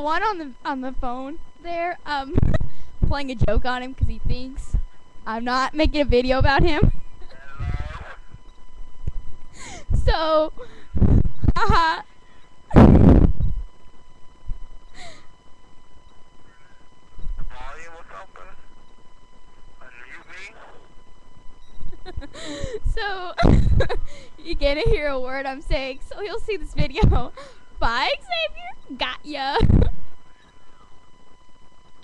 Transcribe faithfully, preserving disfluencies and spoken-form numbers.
one on the on the phone there, um, playing a joke on him because he thinks I'm not making a video about him. So, haha. So, you're gonna hear a word I'm saying, so he'll see this video. Bye, Xavier. Got ya.